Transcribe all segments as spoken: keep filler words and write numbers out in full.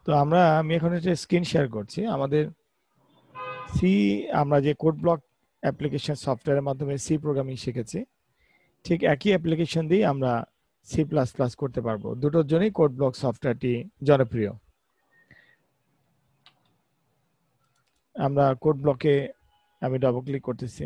তো আমরা আমি এখন একটা স্ক্রিন শেয়ার করছি আমাদের সি আমরা যে কোড ব্লক অ্যাপ্লিকেশন সফটওয়্যারের মাধ্যমে সি প্রোগ্রামিং শিখেছি ঠিক একই অ্যাপ্লিকেশন দিয়ে আমরা সি প্লাস প্লাস করতে পারবো দুটোর জন্যই কোড ব্লক সফটওয়্যারটি জনপ্রিয় আমরা কোড ব্লকে আমি ডাবল ক্লিক করতেছি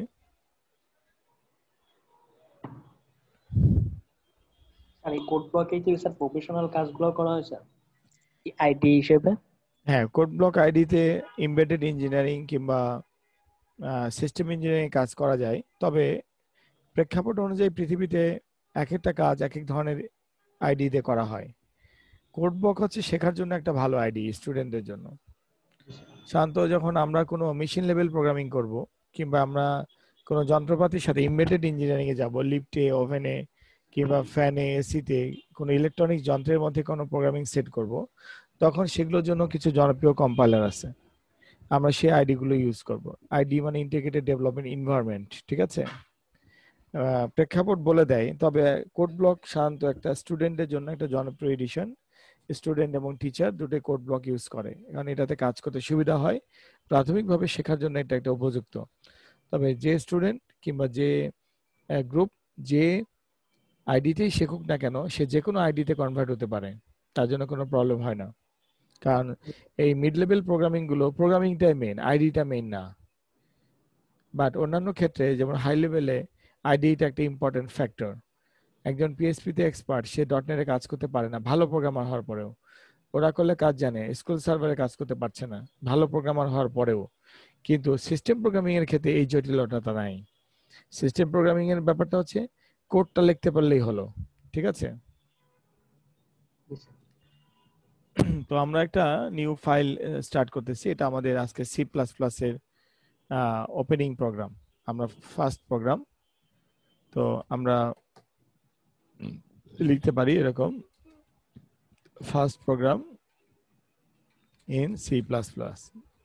আর এই কোড ব্লকে কি স্যার প্রফেশনাল কাজগুলো করা হয়েছে আইটি হিসেবে হ্যাঁ কোড ব্লক আইডিতে এমবেডেড ইঞ্জিনিয়ারিং কিংবা সিস্টেম ইঞ্জিনিয়ারিং কাজ করা যায় তবে প্রেক্ষাপট অনুযায়ী পৃথিবীতে এক একটা কাজ এক এক ধরনের আইডি দিয়ে করা হয় কোড ব্লক হচ্ছে শেখার জন্য একটা ভালো আইডি স্টুডেন্টদের জন্য শান্ত যখন আমরা কোনো মেশিন লেভেল প্রোগ্রামিং করব কিংবা আমরা কোনো যন্ত্রপাতির সাথে এমবেডেড ইঞ্জিনিয়ারিং এ যাব লিফটে ওভেনে কিংবা ফ্যানে এসিতে কোনো ইলেকট্রনিক যন্ত্রের মধ্যে কোনো প্রোগ্রামিং সেট করব তখন সেগুলোর জন্য কিছু জনপ্রিয় কম্পাইলার আছে আমরা সেই আইডি গুলো ইউজ করব আইডি মানে ইন্টিগ্রেটেড ডেভেলপমেন্ট এনভায়রনমেন্ট ঠিক আছে প্রেক্ষাপট বলে দেয় তবে কোড ব্লক সাধারণত একটা স্টুডেন্টের জন্য একটা জনপ্রিয় এডিশন স্টুডেন্ট এবং টিচার দুটোই কোড ব্লক ইউজ করে কারণ এটাতে কাজ করতে সুবিধা হয় প্রাথমিকভাবে শেখার জন্য এটা একটা উপযুক্ত তবে যে স্টুডেন্ট কিংবা যে গ্রুপ যে আইডিতেই শেখুক না কেন সে যে কোনো আইডিতে কনভার্ট হতে পারে তার জন্য কোনো প্রবলেম হয় না কারণ এই মিড লেভেল প্রোগ্রামিং গুলো প্রোগ্রামিংটাই মেইন আইডিটা মেইন না বাট অন্যান্য ক্ষেত্রে যেমন হাই লেভেলে আইডিটা একটা ইম্পর্টেন্ট ফ্যাক্টর একজন পিএইচপি তে এক্সপার্ট সে ডট নেটে কাজ করতে পারে না ভালো প্রোগ্রামার হওয়ার পরেও ওরা করলে কাজ জানে স্কুল সার্ভারে কাজ করতে পারছে না ভালো প্রোগ্রামার হওয়ার পরেও কিন্তু সিস্টেম প্রোগ্রামিং এর ক্ষেত্রে এই জটিলতাটা নাই সিস্টেম প্রোগ্রামিং এর ব্যাপারটা হচ্ছে কোডটা লিখতে পারলেই হলো ঠিক আছে তো আমরা একটা নিউ ফাইল স্টার্ট করতেছি এটা আমাদের আজকে সি প্লাস প্লাস এর ওপেনিং প্রোগ্রাম আমরা ফার্স্ট প্রোগ্রাম তো আমরা লিখতে পারি এরকম first program in C plus plus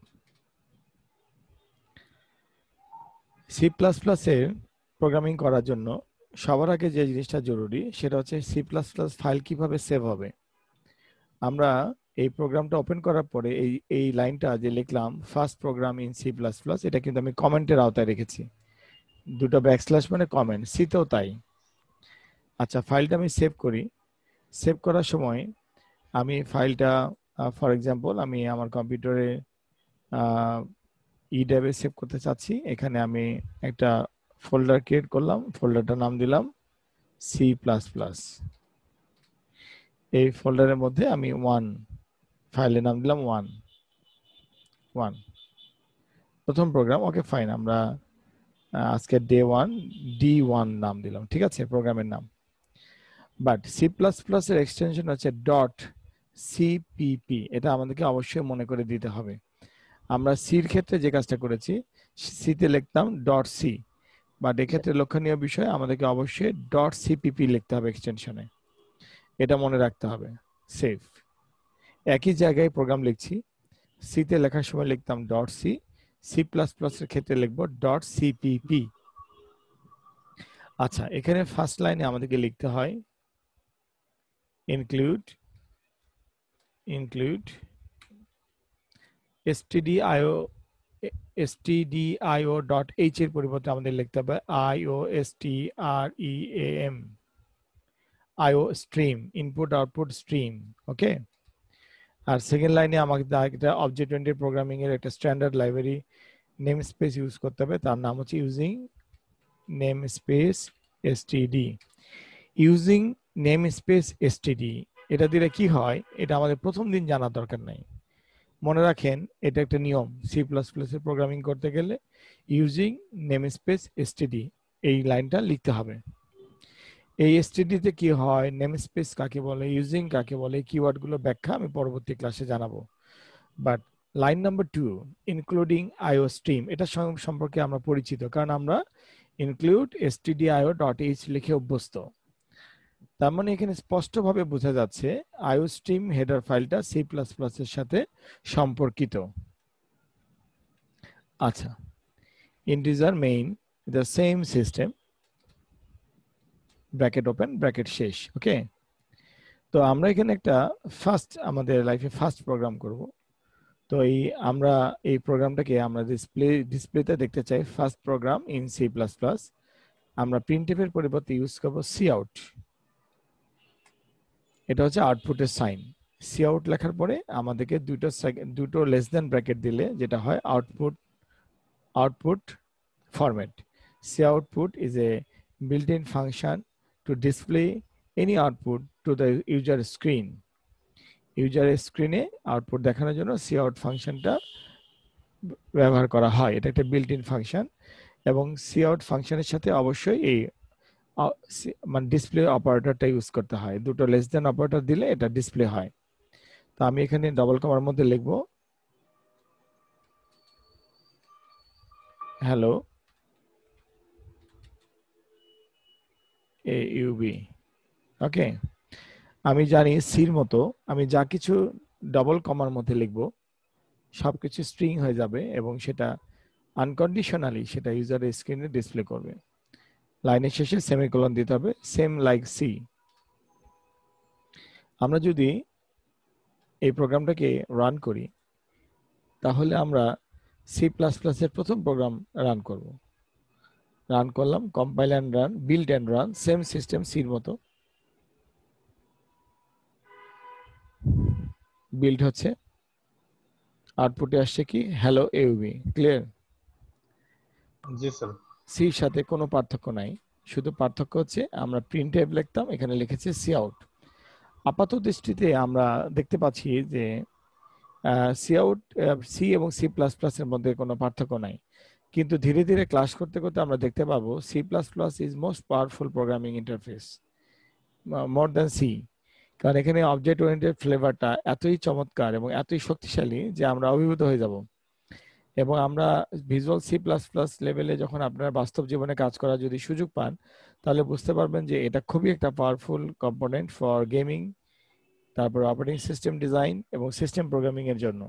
C plus plus এর প্রোগ্রামিং করার জন্য সবার আগে যে জিনিসটা জরুরি সেটা হচ্ছে সি প্লাস প্লাস ফাইল কিভাবে সেভ হবে আমরা এই প্রোগ্রামটা ওপেন করার পরে এই এই লাইনটা যে লিখলাম first program in C plus plus এটা কিন্তু আমি কমেন্টের আওতায় রেখেছি দুটো ব্যাকস্ল্যাশ মানে কমেন্ট সিতেও তাই আচ্ছা ফাইলটা আমি সেভ করি সেভ করার সময় আমি ফাইলটা ফর এক্সাম্পল আমি আমার কম্পিউটারে ই ড্রাইভে সেভ করতে চাচ্ছি এখানে আমি একটা ফোল্ডার ক্রিয়েট করলাম ফোল্ডারটার নাম দিলাম সি প্লাস প্লাস এই ফোল্ডারের মধ্যে আমি ওয়ান ফাইলের নাম দিলাম ওয়ান ওয়ান প্রথম প্রোগ্রাম ওকে ফাইন আমরা আজকে ডে ওয়ান ডি ওয়ান নাম দিলাম ঠিক আছে প্রোগ্রামের নাম বাট সি প্লাস প্লাস এর এক্সটেনশন হচ্ছে ডট সিপিপি এটা আমাদেরকে অবশ্যই মনে করে দিতে হবে আমরা সির ক্ষেত্রে যে কাজটা করেছি সিতে লিখতাম ডট সি বাট এক্ষেত্রে লক্ষণীয় বিষয় আমাদেরকে অবশ্যই ডট সিপিপি লিখতে হবে এক্সটেনশনে এটা মনে রাখতে হবে সেভ একই জায়গায় প্রোগ্রাম লিখছি সিতে লেখার সময় লিখতাম dot C C plus plus এর ক্ষেত্রে লিখবো ডট সিপিপি আচ্ছা এখানে ফার্স্ট লাইনে আমাদেরকে লিখতে হয় ইনক্লুড ইনক্লুড stdio stdio.h এর পরিবর্তে আমাদের লিখতে হবে iostream io stream input output stream okay আর সেকেন্ড লাইনে আমাকে একটা অবজেক্ট ওরিয়েন্টেড প্রোগ্রামিং এর একটা standard library name space use করতে হবে তার নাম হচ্ছে using name space std using name space std এটা দিলে কি হয় এটা আমাদের প্রথম দিন জানার দরকার নাই মনে রাখেন এটা একটা নিয়ম সি প্লাস প্লাস এর প্রোগ্রামিং করতে গেলে ইউজিং নেমস্পেস এসটিডি এই লাইনটা লিখতে হবে এই এসটিডি তে কি হয় নেমস্পেস কাকে বলে ইউজিং কাকে বলে কিওয়ার্ড গুলো ব্যাখ্যা আমি পরবর্তী ক্লাসে জানাবো but line number two including IO stream এটা সম্পর্কে আমরা পরিচিত কারণ আমরা ইনক্লুড stdio.h লিখে অভ্যস্ত তার মানে এখানে স্পষ্টভাবে বোঝা যাচ্ছে আইওস্ট্রিম হেডার ফাইলটা সি প্লাস প্লাস এর সাথে সম্পর্কিত আচ্ছা integer main the same system bracket open bracket শেষ ওকে তো আমরা এখানে একটা ফার্স্ট আমাদের লাইফে ফার্স্ট প্রোগ্রাম করব। তো এই আমরা এই প্রোগ্রামটাকে আমরা ডিসপ্লে ডিসপ্লেতে দেখতে চাই first program in C plus plus. আমরা প্রিন্টএফ এর পরিবর্তে ইউজ করব সি আউট। এটা হচ্ছে আউটপুটের সাইন। সি আউট লেখার পরে আমাদেরকে দুটো দুটো লেস দেন ব্র্যাকেট দিলে যেটা হয় output output format. C output is a built-in function to display any output to the user screen. ইউজারের স্ক্রিনে আউটপুট দেখানোর জন্য সি আউট ফাংশনটা ব্যবহার করা হয়। এটা একটা বিল্ট ইন ফাংশন এবং সি আউট ফাংশনের সাথে অবশ্যই এই মানে ডিসপ্লে অপারেটরটা ইউজ করতে হয়। দুটো লেস দেন অপারেটর দিলে এটা ডিসপ্লে হয়। তো আমি এখানে ডবল কমার মধ্যে লিখব হ্যালো এ ইউবি। ওকে, আমি জানি সির মতো আমি যা কিছু ডবল কমার মধ্যে লিখব সবকিছু স্ট্রিং হয়ে যাবে এবং সেটা আনকন্ডিশনালি সেটা ইউজারের স্ক্রিনে ডিসপ্লে করবে। লাইনের শেষে সেমিকোলন দিতে হবে, সেম লাইক সি। আমরা যদি এই প্রোগ্রামটাকে রান করি তাহলে আমরা সি প্লাস প্লাস এর প্রথম প্রোগ্রাম রান করব। রান করলাম, compile and run, build and run, same system সির মতো। বিল্ড হচ্ছে, আউটপুটে আসছে কি হ্যালো এউবি। ক্লিয়ার? জি স্যার। সির সাথে কোনো পার্থক্য নাই, শুধু পার্থক্য হচ্ছে আমরা প্রিন্টএফ লিখতাম, এখানে লিখেছে সি আউট। আপাত দৃষ্টিতে আমরা দেখতে পাচ্ছি যে সি আউট সি এবং সি প্লাস প্লাস এর মধ্যে কোনো পার্থক্য নাই, কিন্তু ধীরে ধীরে ক্লাস করতে করতে আমরা দেখতে পাবো C plus plus is most powerful programming interface more than C. কারণ এখানে অবজেক্ট ওরিয়েন্টেড ফ্লেভারটা এতই চমৎকার এবং এতই শক্তিশালী যে আমরা অভিভূত হয়ে যাব। এবং আমরা ভিজুয়াল সি প্লাস প্লাস লেভেলে যখন আপনারা বাস্তব জীবনে কাজ করার যদি সুযোগ পান তাহলে বুঝতে পারবেন যে এটা খুবই একটা পাওয়ারফুল কম্পোনেন্ট ফর গেমিং, তারপর অপারেটিং সিস্টেম ডিজাইন এবং সিস্টেম প্রোগ্রামিং এর জন্য।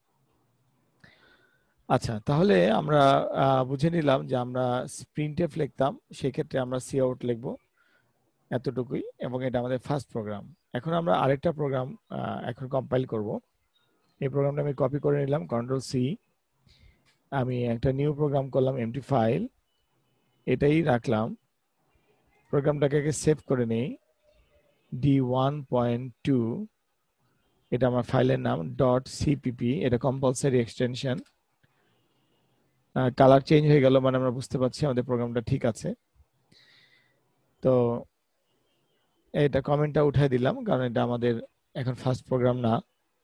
আচ্ছা, তাহলে আমরা বুঝে নিলাম যে আমরা প্রিন্টএফ লিখতাম, সেক্ষেত্রে আমরা সি আউট লিখবো, এতটুকুই, এবং এটা আমাদের ফার্স্ট প্রোগ্রাম। এখন আমরা আরেকটা প্রোগ্রাম এখন কম্পাইল করব। এই প্রোগ্রামটা আমি কপি করে নিলাম, কন্ট্রোল সি, আমি একটা নিউ প্রোগ্রাম করলাম, এমটি ফাইল, এটাই রাখলাম। প্রোগ্রামটাকে সেভ করে নেই, ডি ওয়ান পয়েন্ট টু, এটা আমার ফাইলের নাম, ডট সিপিপি, এটা কম্পালসারি এক্সটেনশন। কালার চেঞ্জ হয়ে গেল, মানে আমরা বুঝতে পারছি আমাদের প্রোগ্রামটা ঠিক আছে। তো এটা কমেন্টটা উঠাই দিলাম কারণ এটা আমাদের এখন ফার্স্ট প্রোগ্রাম না।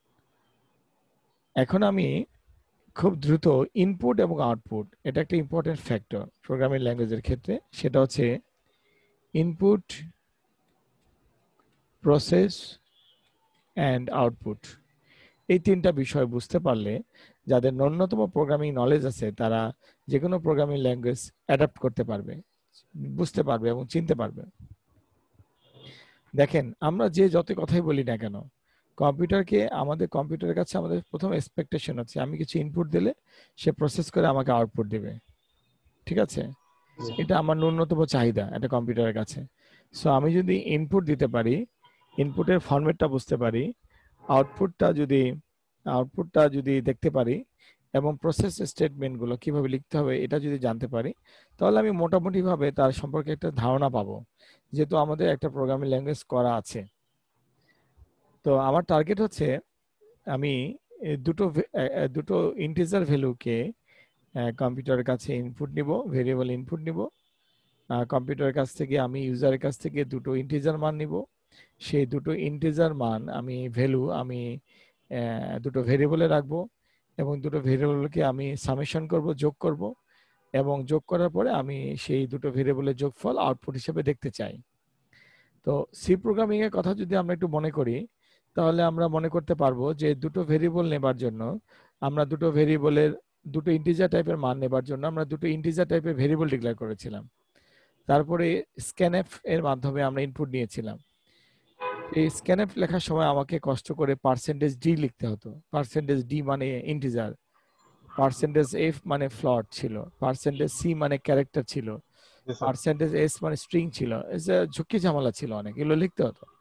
এখন আমি খুব দ্রুত ইনপুট এবং আউটপুট, এটা একটা ইম্পর্টেন্ট ফ্যাক্টর প্রোগ্রামিং ল্যাঙ্গুয়েজের ক্ষেত্রে, সেটা হচ্ছে ইনপুট, প্রসেস অ্যান্ড আউটপুট। এই তিনটা বিষয় বুঝতে পারলে যাদের ন্যূনতম প্রোগ্রামিং নলেজ আছে তারা যে কোনো প্রোগ্রামিং ল্যাঙ্গুয়েজ অ্যাডাপ্ট করতে পারবে, বুঝতে পারবে এবং চিনতে পারবে। দেখেন, আমরা যে যত কথাই বলি না কেন, কম্পিউটারকে আমাদের কম্পিউটারের কাছে আমাদের প্রথম এক্সপেকটেশন হচ্ছে আমি কিছু ইনপুট দিলে সে প্রসেস করে আমাকে আউটপুট দিবে, ঠিক আছে? এটা আমার ন্যূনতম চাহিদা একটা কম্পিউটারের কাছে। সো আমি যদি ইনপুট দিতে পারি, ইনপুটের ফরম্যাটটা বুঝতে পারি, আউটপুটটা যদি আউটপুটটা যদি দেখতে পারি এবং প্রসেস স্টেটমেন্টগুলো কিভাবে লিখতে হবে এটা যদি জানতে পারি, তাহলে আমি মোটামুটি ভাবে তার সম্পর্কে একটা ধারণা পাবো, যেহেতু আমাদের একটা প্রোগ্রামিং ল্যাঙ্গুয়েজ করা আছে। তো আমার টার্গেট হচ্ছে আমি দুটো দুটো ইন্টিজার ভ্যালুকে কম্পিউটারের কাছে ইনপুট নিব, ভেরিয়েবল ইনপুট নিব, কম্পিউটারের কাছ থেকে আমি ইউজারের কাছ থেকে দুটো ইন্টিজার মান নিব, সেই দুটো ইন্টিজার মান আমি ভ্যালু আমি দুটো ভেরিয়েবলে রাখবো এবং দুটো ভেরিয়েবলকে আমি সামেশন করব, যোগ করব, এবং যোগ করার পরে আমি সেই দুটো ভেরিয়েবলের যোগফল আউটপুট হিসেবে দেখতে চাই। তো সি প্রোগ্রামিং এর কথা যদি আমরা একটু মনে করি তাহলে আমরা মনে করতে পারবো যে দুটো ভেরিয়েবল নেবার জন্য আমরা দুটো ভেরিয়েবলের দুটো ইন্টিজার টাইপের মান নেবার জন্য আমরা দুটো ইন্টিজার টাইপের ভেরিয়েবল ডিক্লেয়ার করেছিলাম। তারপরে স্ক্যানএফ এর মাধ্যমে আমরা ইনপুট নিয়েছিলাম। এই স্ক্যানএফ লেখার সময় আমাকে কষ্ট করে পার্সেন্টেজ ডি লিখতে হতো। পার্সেন্টেজ ডি মানে ইন্টিজার, পার্সেন্টেজ এফ মানে ফ্লট ছিল, পার্সেন্টেজ সি মানে ক্যারেক্টার ছিল, পার্সেন্টেজ এস মানে স্ট্রিং ছিল। ঝুঁকি ঝামেলা ছিল অনেক, এগুলো লিখতে হতো।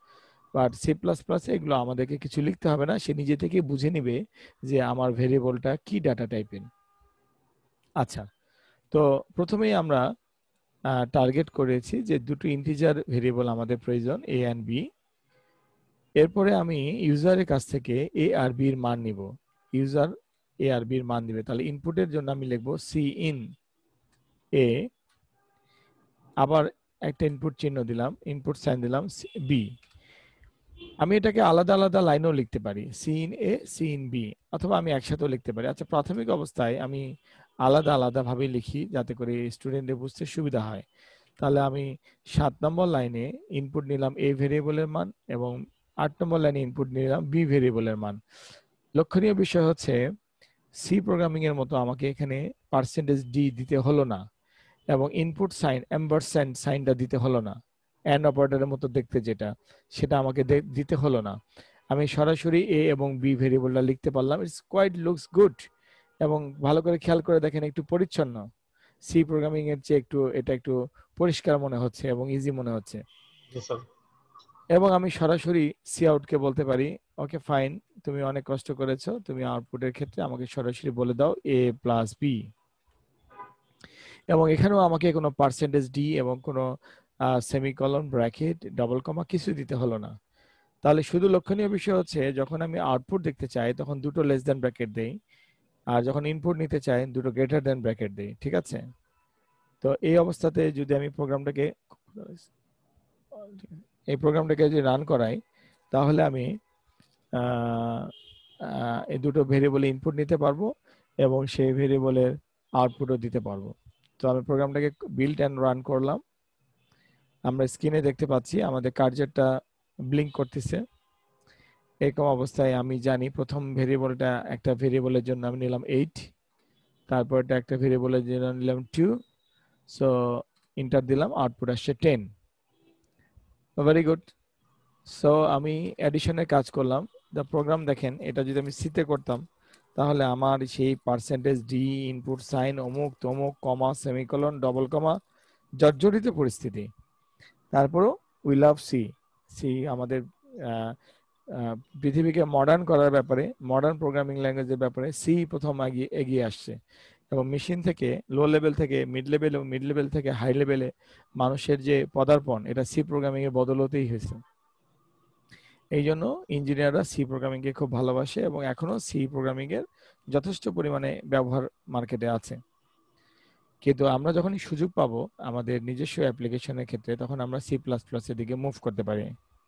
বাট সি প্লাস প্লাস এগুলো আমাদেরকে কিছু লিখতে হবে না, সে নিজে থেকে বুঝে নিবে যে আমার ভেরিয়েবলটা কি ডাটা টাইপের। আচ্ছা, তো প্রথমেই আমরা টার্গেট করেছি যে দুটো ইন্টিজার ভেরিয়েবল আমাদের প্রয়োজন, এ এন্ড বি। এরপরে আমি ইউজারের কাছ থেকে এ আর বি এর মান নিব। ইউজার এ আর বি এর মান দিবে, তাহলে ইনপুটের জন্য আমি লিখব সি ইন এ, আবার একটা ইনপুট চিহ্ন দিলাম, ইনপুট সাইন দিলাম বি। আমি এটাকে আলাদা আলাদা লাইনেও লিখতে পারি, C in A C in B, অথবা আমি একসাথেও লিখতে পারি। আচ্ছা, প্রাথমিক অবস্থায় আমি আলাদা আলাদা ভাবে লিখি যাতে করে স্টুডেন্টের বুঝতে সুবিধা হয়। তাহলে আমি সাত নম্বর লাইনে ইনপুট নিলাম এ ভেরিয়েবলের মান এবং আট নম্বর লাইনে ইনপুট নিলাম বি ভেরিয়েবলের মান। লক্ষণীয় বিষয় হচ্ছে সি প্রোগ্রামিং এর মতো আমাকে এখানে পার্সেন্টেজ ডি দিতে হলো না, এবং ইনপুট সাইন এম্পারস্যান্ড সাইনটা দিতে হলো না, এন্ড অপারেটরের মতো দেখতে যেটা, সেটা আমাকে দিতে হলো না। আমি সরাসরি এ এবং বি ভেরিয়েবলটা লিখতে পারলাম। ইটস কোয়াইট লুকস গুড, এবং ভালো করে খেয়াল করে দেখেন একটু পরিচ্ছন্ন। সি প্রোগ্রামিং এর চেয়ে একটু এটা একটু পরিষ্কার মনে হচ্ছে এবং ইজি মনে হচ্ছে। এবং আমি সরাসরি সি আউটকে বলতে পারি, ওকে ফাইন, তুমি অনেক কষ্ট করেছো, তুমি আউটপুটের ক্ষেত্রে আমাকে সরাসরি বলে দাও এ প্লাস বি। এবং এখানেও আমাকে কোনো পার্সেন্টেজ ডি এবং কোনো সেমিকলন, ব্র্যাকেট, ডবল কমা কিছু দিতে হলো না। তাহলে শুধু লক্ষণীয় বিষয় হচ্ছে যখন আমি আউটপুট দেখতে চাই তখন দুটো লেস দেন ব্র্যাকেট দেই, আর যখন ইনপুট নিতে চাই দুটো গ্রেটার দেন ব্র্যাকেট দেই। ঠিক আছে? তো এই অবস্থাতে যদি আমি প্রোগ্রামটাকে এই প্রোগ্রামটাকে যদি রান করাই, তাহলে আমি এই দুটো ভেরিয়েবলে ইনপুট নিতে পারবো এবং সেই ভেরিয়েবলের আউটপুটও দিতে পারবো। তো আমি প্রোগ্রামটাকে বিল্ড এন্ড রান করলাম। আমরা স্ক্রিনে দেখতে পাচ্ছি আমাদের কার্সারটা ব্লিঙ্ক করতেছে। এরকম অবস্থায় আমি জানি প্রথম ভেরিয়েবলটা, একটা ভেরিয়েবলের জন্য আমি নিলাম এইট, তারপর এটা একটা ভেরিয়েবলের জন্য নিলাম টু, সো এন্টার দিলাম, আউটপুট আসছে টেন। Very good. সো আমি অ্যাডিশনের কাজ করলাম। দ্য প্রোগ্রাম দেখেন, এটা যদি আমি সিতে করতাম তাহলে আমার সেই পার্সেন্টেজ ডি, ইনপুট সাইন, অমুক তমুক, কমা, সেমিকলন, ডবল কমা, জর্জরিত পরিস্থিতি। তারপরও উই লাভ সি। সি আমাদের পৃথিবীকে মডার্ন করার ব্যাপারে, মডার্ন প্রোগ্রামিং ল্যাঙ্গুয়েজের ব্যাপারে সি প্রথম এগিয়ে আসছে। এবং মেশিন থেকে লো লেভেল থেকে মিড লেভেল এবং মিড লেভেল থেকে হাই লেভেলে মানুষের যে পদার্পণ, এটা সি প্রোগ্রামিং এর বদলতেই হয়েছে। এই জন্য ইঞ্জিনিয়াররা সি প্রোগ্রামিং কে খুব ভালোবাসে এবং এখনো সি প্রোগ্রামিং এর যথেষ্ট পরিমাণে ব্যবহার মার্কেটে আছে। কিন্তু আমরা যখনই সুযোগ পাবো আমাদের নিজস্ব অ্যাপ্লিকেশনের ক্ষেত্রে, তখন আমরা সি প্লাস প্লাস এর দিকে মুভ করতে পারি।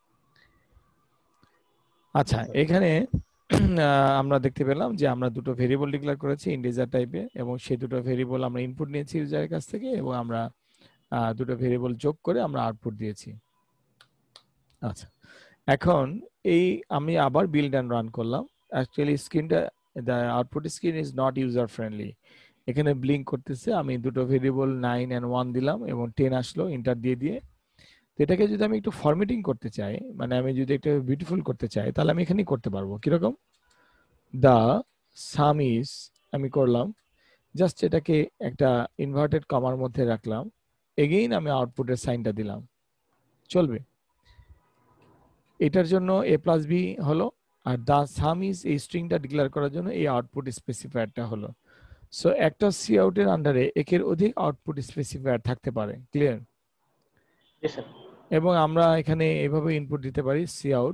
আচ্ছা, এখানে আমরা দেখতে পেলাম যে আমরা দুটো ভেরিয়েবল ডিক্লেয়ার করেছি ইন্টিজার টাইপে, এবং সেই দুটো ভেরিয়েবল আমরা ইনপুট নিয়েছি ইউজারের কাছ থেকে, এবং আমরা দুটো ভেরিয়েবল যোগ করে আমরা আউটপুট দিয়েছি। আচ্ছা, এখন এই আমি আবার বিল্ড এন্ড রান করলাম। অ্যাকচুয়ালি স্ক্রিনটা, the output screen is not user friendly. এখানে ব্লিঙ্ক করতেছে। আমি দুটো ভেরিয়েবল নাইন এন্ড ওয়ান দিলাম এবং টেন আসলো এন্টার দিয়ে দিয়ে। তো এটাকে যদি আমি একটু ফরম্যাটিং করতে চাই, মানে আমি যদি একটু বিউটিফুল করতে চাই, তাহলে আমি এখানেই করতে পারবো। কিরকম? দা সাম ইজ, আমি করলাম জাস্ট এটাকে একটা ইনভার্টেড কমার মধ্যে রাখলাম, এগেইন আমি আউটপুটের সাইনটা দিলাম, চলবে? এটার জন্য এ প্লাস বি হলো, আর দা সাম ইজ এই স্ট্রিংটা ডিক্লেয়ার করার জন্য এই আউটপুট স্পেসিফায়ারটা হলো। সো একটা সি আউটের আন্ডারে একের অধিক আউটপুট স্পেসিফায়ার থাকতে পারে। ক্লিয়ার? এবং আমরা এখানে এভাবে ইনপুট দিতে পারি, সি আউট,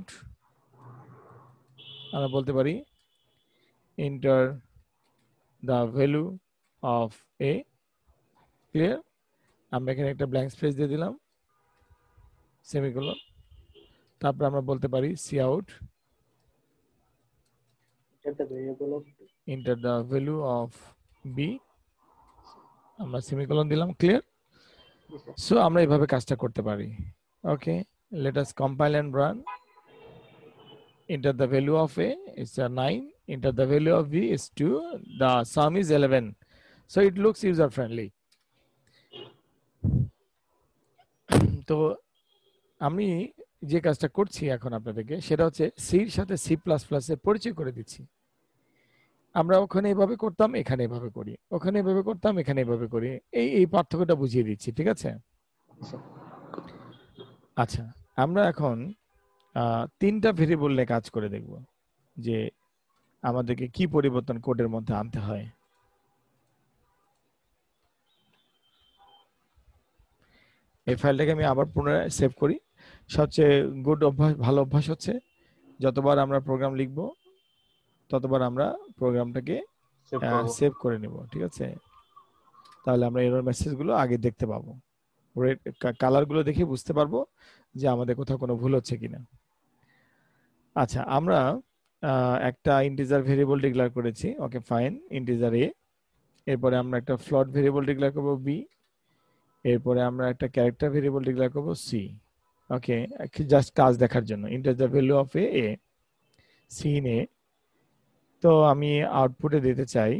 আমরা বলতে পারি enter the value of A. Clear? আমরা এখানে একটা ব্ল্যাঙ্ক স্পেস দিয়ে দিলাম, সেমিকোলন। তারপর আমরা বলতে পারি C out enter the value of B, আমরা সেমিকোলন দিলাম। ক্লিয়ার? সো আমরা এইভাবে কাজটা করতে পারি। Okay, let us compile and run. Enter the value of A is a nine. Enter the value of B is two. The sum is eleven. So it looks user friendly. তো আমি যে কাজটা করছি এখন আপনাদেরকে, সেটা হচ্ছে সির সাথে সি প্লাস প্লাস এর পরিচয় করে দিচ্ছি। আমরা ওখানে এভাবে করতাম, এখানে এভাবে করি, ওখানে এভাবে করতাম, এখানে এভাবে করি, এই এই পার্থক্যটা বুঝিয়ে দিচ্ছি। ঠিক আছে? আচ্ছা, আমরা এখন তিনটা ভেরিয়েবল নিয়ে কাজ করে দেখব যে আমাদেরকে কি পরিবর্তন কোডের মধ্যে আনতে হয়। এই ফাইলটাকে আমি আবার পুনরায় সেভ করি। সবচেয়ে গুড অভ্যাস, ভালো অভ্যাস হচ্ছে যতবার আমরা প্রোগ্রাম লিখব ততবার আমরা প্রোগ্রামটাকে সেভ করে নেব, ঠিক আছে? তাহলে আমরা এরর মেসেজগুলো আগে দেখতে পাবো, রেড কালারগুলো দেখে বুঝতে পারবো যে আমাদের কোথাও কোনো ভুল হচ্ছে কিনা। আচ্ছা, আমরা একটা ইন্টিজার ভেরিয়েবল ডিক্লেয়ার করেছি, ওকে ফাইন, ইন্টিজার এ। এরপরে আমরা একটা ফ্লোট ভেরিয়েবল ডিক্লেয়ার করব বি। এরপরে আমরা একটা ক্যারেক্টার ভেরিয়েবল ডিক্লেয়ার করব সি। ওকে, জাস্ট কাজ দেখার জন্য, integer value of A A C in A. তো আমি আউটপুটে দিতে চাই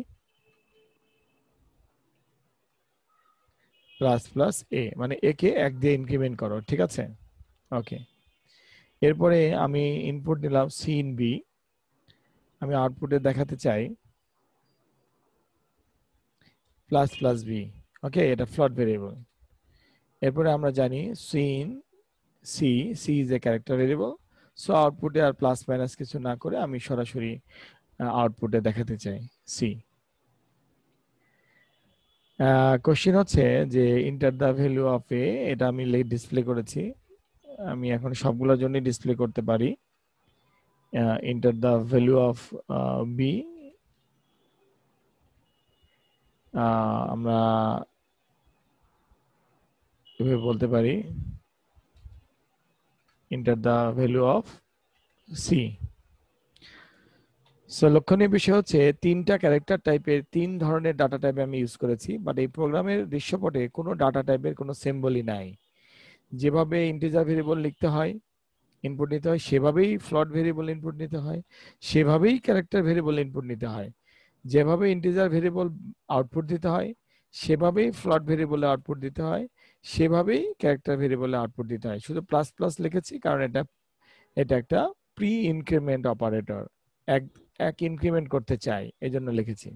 প্লাস প্লাস এ, মানে এ কে এক দিয়ে ইনক্রিমেন্ট করো, ঠিক আছে? ওকে, এরপরে আমি ইনপুট দিলাম সি ইন বি। আমি আউটপুটে দেখাতে চাই প্লাস প্লাস বি। ওকে, এটা ফ্লোট ভেরিয়েবল। এরপরে আমরা জানি C in C, C is a character variable. So আউটপুটে আর প্লাস মাইনাস কিছু না করে আমি সরাসরি আউটপুটে দেখাতে চাই সি। কোশ্চেন হচ্ছে যে enter the value of A, এটা আমি ডিসপ্লে করেছি, আমি এখন সবগুলোর জন্য ডিসপ্লে করতে পারি। Enter the value of B, আমরা এভাবে বলতে পারি enter the value of C. So লক্ষণীয় বিষয় হচ্ছে তিনটা ক্যারেক্টার টাইপের তিন ধরনের ডাটা টাইপ আমি ইউজ করেছি, বাট এই প্রোগ্রামের দৃশ্যপটে কোনো ডাটা টাইপের কোনো সিম্বলই নাই। যেভাবে ইন্টিজার ভেরিয়েবল লিখতে হয়, ইনপুট নিতে হয়, সেভাবেই ফ্লোট ভেরিয়েবল ইনপুট নিতে হয়, সেভাবেই ক্যারেক্টার ভেরিয়েবল ইনপুট নিতে হয়। যেভাবে ইন্টিজার ভেরিয়েবল আউটপুট দিতে হয় সেভাবেই ফ্লোট ভেরিয়েবলে আউটপুট দিতে হয়, সেভাবেই ক্যারেক্টার ভেরিয়েবলে আউটপুট দিতে হয়। শুধু প্লাস প্লাস লিখেছি কারণ এটা এটা একটা প্রি ইনক্রিমেন্ট অপারেটর, এক এক ইনক্রিমেন্ট করতে চাই, এই জন্য লিখেছি।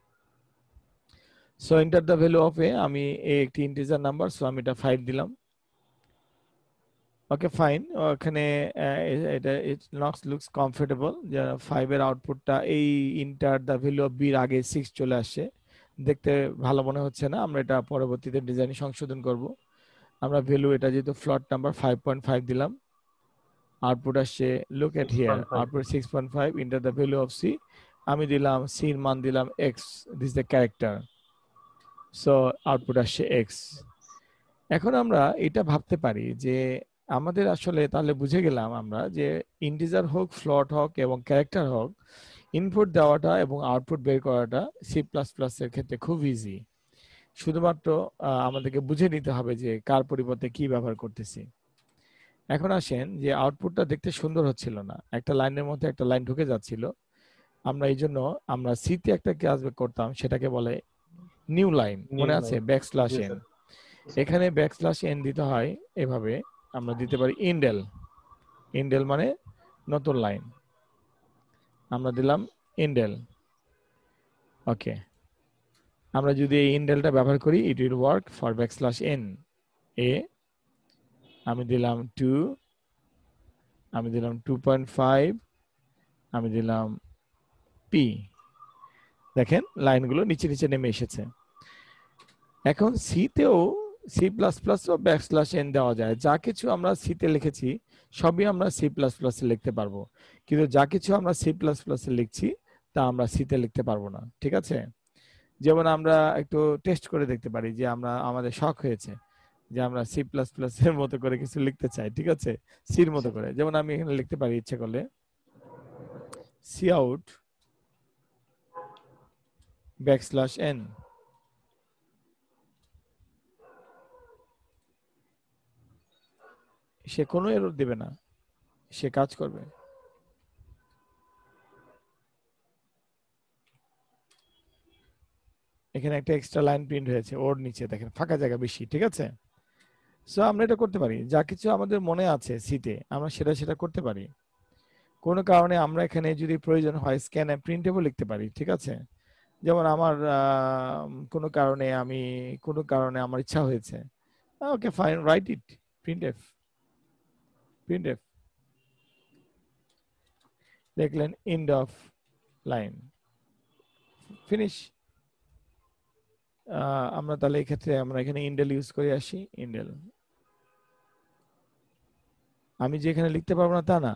So enter the value of A, আমি এ একটি ইন্টিজার নাম্বার, সো আমি এটা ফাইভ দিলাম। ওকে ফাইন, ওখানে এটা ইট লুকস লুকস কমফোর্টেবল যে ফাইভ এর আউটপুটটা এই ইন্টার দ্য ভ্যালু অফ বির আগে সিক্স চলে আসছে, দেখতে ভালো মনে হচ্ছে না। আমরা এটা পরবর্তীতে ডিজাইন সংশোধন করব। আমরা ভ্যালু, এটা যেহেতু float number, five point five দিলাম। আউটপুট আসছে, look at here, output six point five, enter the value of C. আমি দিলাম সি এর মান দিলাম X, this the character, so output আসছে এক্স। এখন আমরা এটা ভাবতে পারি যে আমাদের আসলে তাহলে বুঝে গেলাম আমরা যে ইন্টিজার হোক, ফ্লোট হোক এবং ক্যারেক্টার হোক, ইনপুট দেওয়াটা এবং আউটপুট বের করাটা সি প্লাস প্লাস এর ক্ষেত্রে খুব ইজি। শুধুমাত্র আমাদেরকে বুঝে নিতে হবে যে কার পরিবর্তে কি ব্যবহার করতেছি। এখন আসেন যে আউটপুটটা দেখতে সুন্দর হচ্ছিল না, একটা লাইনের মধ্যে একটা লাইন ঢুকে যাচ্ছিল। আমরা এই জন্য আমরা সিতে একটা কাজ করতাম, সেটাকে বলে নিউ লাইন, মনে আছে? Backslash N. এখানে ব্যাকস্ল্যাশ এন দিতে হয় এভাবে, আমরা দিতে পারি ইন্ডেল, ইন্ডেল মানে নতুন লাইন, আমরা দিলাম ইন্ডেল। ওকে, আমরা যদি এই ইন্ডেলটা ব্যবহার করি, it will work for backslash N A. আমি দিলাম টু, আমি দিলাম টু পয়েন্ট ফাইভ, আমি দিলাম পি। দেখেন লাইনগুলো নিচে নিচে নেমে এসেছে। এখন সিতেও সি প্লাস প্লাস ও ব্যাকস্ল্যাশ এন দেওয়া যায়। যা কিছু আমরা সিতে লিখেছি সবই আমরা সি প্লাস প্লাসে লিখতে পারবো, কিন্তু যা কিছু আমরা সি প্লাস প্লাসে লিখছি তা আমরা সিতে লিখতে পারবো না, ঠিক আছে? যেমন আমরা একটু টেস্ট করে দেখতে পারি যে আমরা, আমাদের শখ হয়েছে যে আমরা সি প্লাস প্লাস এর মতো করে কিছু লিখতে চাই, ঠিক আছে, সির মতো করে। যেমন আমি এখানে লিখতে পারি ইচ্ছে করলে সি আউট ব্যাকস্ল্যাশ এন। সে কোনো এরর দেবে না, সে কাজ করবে। এখানে একটা এক্সট্রা লাইন প্রিন্ট হয়েছে ওর নিচে, দেখেন ফাঁকা জায়গা বেশি, ঠিক আছে? সো আমরা এটা করতে পারি, যা কিছু আমাদের মনে আছে সিতে আমরা সেটা সেটা করতে পারি। কোনো কারণে আমরা এখানে যদি প্রয়োজন হয় স্ক্যান প্রিন্টেবল লিখতে পারি, ঠিক আছে? যেমন আমার কোনো কারণে আমি কোনো কারণে আমার ইচ্ছা হয়েছে, okay fine, write it print F, print F. দেখলেন এন্ড অফ লাইন ফিনিশ। আমরা তাহলে এই ক্ষেত্রে আমরা এখানে ইন্ডেল ইউজ করে আসি। ইন্ডেল আমি যে এখানে লিখতে পারবো না তা না।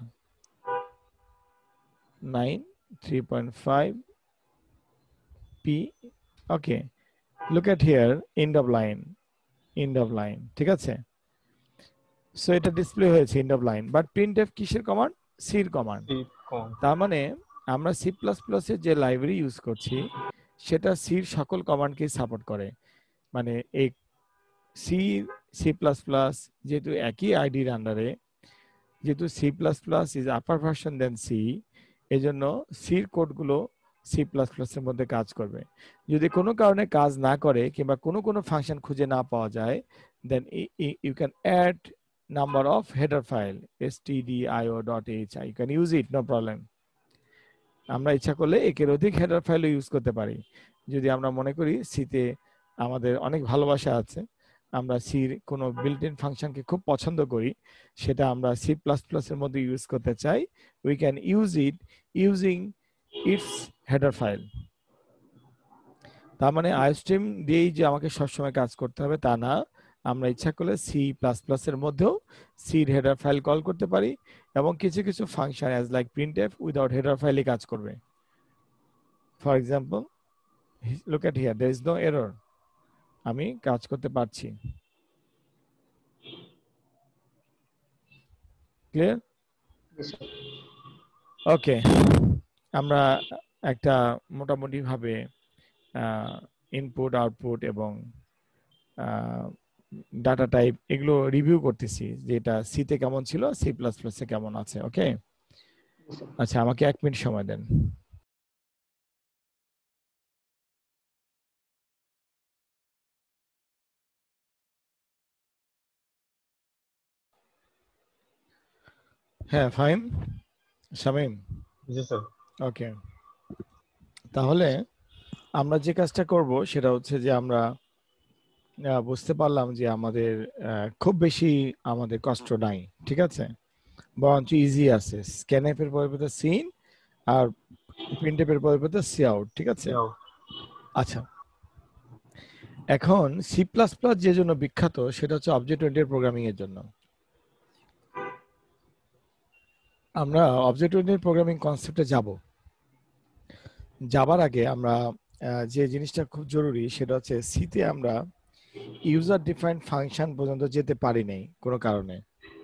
Nine three point five P okay look at here end of line end of line ঠিক আছে। সো এটা ডিসপ্লে হয়েছে end of line, but printf কিসের কমান্ড? সির কমান্ড। তার মানে আমরা সি প্লাস প্লাস এর যে লাইব্রেরি ইউজ করছি সেটা সির সকল কমান্ডকে সাপোর্ট করে। মানে এই সি সি প্লাস প্লাস যেহেতু একই আইডির আন্ডারে, যেহেতু C plus plus is upper version then C, এই জন্য সির কোডগুলো সি প্লাস প্লাস এর মধ্যে কাজ করবে। যদি কোনো কারণে কাজ না করে কিংবা কোনো কোনো ফাংশন খুঁজে না পাওয়া যায়, then you can add number of header file stdio.hi, you can use it, no problem. আমরা ইচ্ছা করলে একের অধিক হেডার ফাইল ইউজ করতে পারি। যদি আমরা মনে করি সিতে আমাদের অনেক ভালোবাসা আছে, আমরা সির কোনো বিল্ট ইন ফাংশনকে খুব পছন্দ করি, সেটা আমরা সি প্লাস প্লাস এর মধ্যে ইউজ করতে চাই, we can use it using its header file. তার মানে আইওস্ট্রিম দিয়েই যে আমাকে সবসময় কাজ করতে হবে তা না, আমরা ইচ্ছা করলে সি প্লাস প্লাস এর মধ্যেও সির হেডার ফাইল কল করতে পারি, এবং কিছু কিছু function as like printf without header ফাইলই কাজ করবে। For example look at here, there is no error, আমি কাজ করতে পারছি। ক্লিয়ার? ওকে, আমরা একটা মোটামুটি ভাবে ইনপুট আউটপুট এবং ডাটা টাইপ এগুলো রিভিউ করতেছি যে এটা সি তে কেমন ছিল, সি প্লাস প্লাস এ কেমন আছে। ওকে, আচ্ছা আমাকে এক মিনিট সময় দেন। হ্যাঁ ফাহিম, শামীম। জি স্যার। ওকে, তাহলে আমরা যে কাজটা করব সেটা হচ্ছে যে আমরা বুঝতে পারলাম যে আমাদের খুব বেশি আমাদের কষ্ট নাই, ঠিক আছে, বরঞ্চ ইজি আছে। স্ক্যানএফ এর পরিবর্তে সিন আর প্রিন্টএফ এর পরিবর্তে সি আউট, ঠিক আছে। আচ্ছা, এখন সি প্লাস প্লাস যে জন্য বিখ্যাত সেটা হচ্ছে অবজেক্ট ওরিয়েন্টেড প্রোগ্রামিং এর জন্য। আমরা অবজেক্ট ওরিয়েন্টেড প্রোগ্রামিং কনসেপ্টে যাব, যাবার আগে আমরা যে জিনিসটা খুব জরুরি সেটা হচ্ছে সিতে আমরা ইউজার ডিফাইন্ড ফাংশন পর্যন্ত যেতে পারি নাই কোনো কারণে।